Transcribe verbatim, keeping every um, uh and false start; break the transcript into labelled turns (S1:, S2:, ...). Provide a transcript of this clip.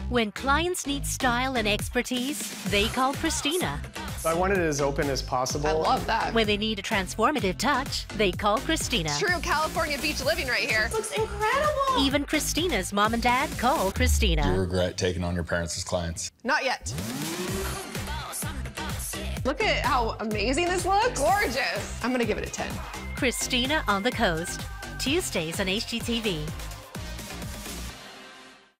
S1: When clients need style and expertise, they call Christina.
S2: I want it as open as possible.
S3: I love that.
S1: When they need a transformative touch, they call Christina.
S3: True California beach living right here.
S4: This looks incredible.
S1: Even Christina's mom and dad call Christina.
S5: Do you regret taking on your parents as clients?
S3: Not yet. Look at how amazing this looks. Gorgeous. I'm gonna give it a ten.
S1: Christina on the Coast, Tuesdays on H G T V.